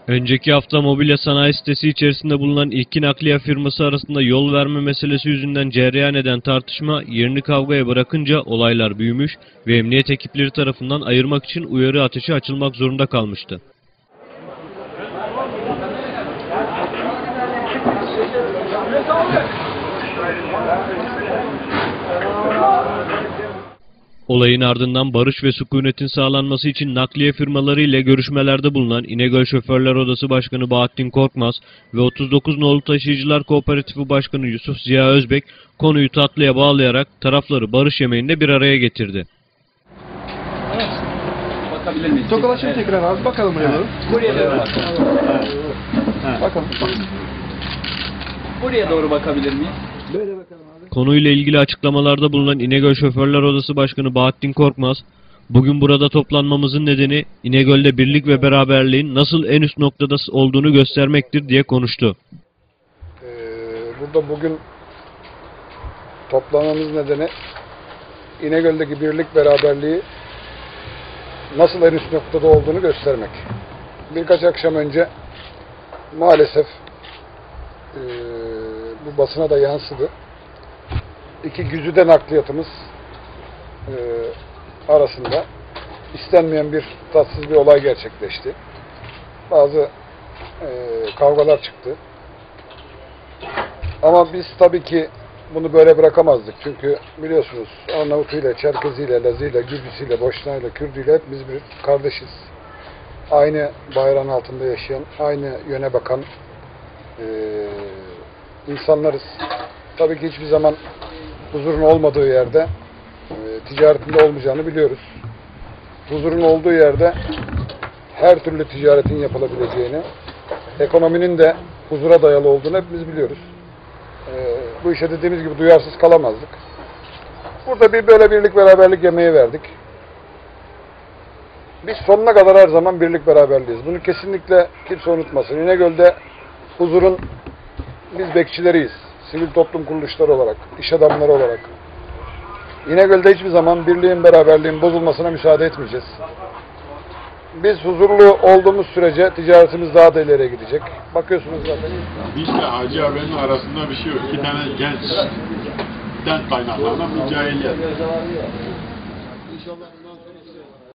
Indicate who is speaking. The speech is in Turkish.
Speaker 1: Önceki hafta mobilya sanayi sitesi içerisinde bulunan iki nakliye firması arasında yol verme meselesi yüzünden cereyan eden tartışma yerini kavgaya bırakınca olaylar büyümüş ve emniyet ekipleri tarafından ayırmak için uyarı ateşi açılmak zorunda kalmıştı. Olayın ardından barış ve sükunetin sağlanması için nakliye firmaları ile görüşmelerde bulunan İnegöl Şoförler Odası Başkanı Bahattin Korkmaz ve 39 Nolu Taşıyıcılar Kooperatifi Başkanı Yusuf Ziya Özbek konuyu tatlıya bağlayarak tarafları barış yemeğinde bir araya getirdi.
Speaker 2: Bakabilir miyiz?
Speaker 3: Tokalaşın tekrar abi, bakalım buraya doğru.
Speaker 2: Buraya doğru bakalım.
Speaker 3: Bakalım.
Speaker 2: Buraya doğru bakabilir miyiz?
Speaker 3: Böyle bakalım abi.
Speaker 1: Konuyla ilgili açıklamalarda bulunan İnegöl Şoförler Odası Başkanı Bahattin Korkmaz, bugün burada toplanmamızın nedeni İnegöl'de birlik ve beraberliğin nasıl en üst noktada olduğunu göstermektir diye konuştu.
Speaker 4: Burada bugün toplanmamız nedeni İnegöl'deki birlik beraberliği nasıl en üst noktada olduğunu göstermek. Birkaç akşam önce maalesef bu basına da yansıdı. İki güzide nakliyatımız arasında istenmeyen bir tatsız bir olay gerçekleşti. Bazı kavgalar çıktı. Ama biz tabii ki bunu böyle bırakamazdık. Çünkü biliyorsunuz Arnavutuyla, Çerkeziyle, Lazıyla, Gürcüsüyle, Boşnağıyla, Kürdüyle hepimiz bir kardeşiz. Aynı bayrağın altında yaşayan, aynı yöne bakan insanlarız. Tabii ki hiçbir zaman huzurun olmadığı yerde ticaretin de olmayacağını biliyoruz. Huzurun olduğu yerde her türlü ticaretin yapılabileceğini, ekonominin de huzura dayalı olduğunu hepimiz biliyoruz. Bu işe dediğimiz gibi duyarsız kalamazdık. Burada böyle birlik beraberlik yemeği verdik. Biz sonuna kadar her zaman birlik beraberliğiz. Bunu kesinlikle kimse unutmasın. İnegöl'de huzurun biz bekçileriyiz. Sivil toplum kuruluşları olarak, iş adamları olarak. İnegöl'de hiçbir zaman birliğin, beraberliğin bozulmasına müsaade etmeyeceğiz. Biz huzurlu olduğumuz sürece ticaretimiz daha da ileriye gidecek. Bakıyorsunuz zaten.
Speaker 5: Bizle Hacı abinin arasında bir şey yok. İki tane gençten kaynaklanan bir cahiliyet. İnşallah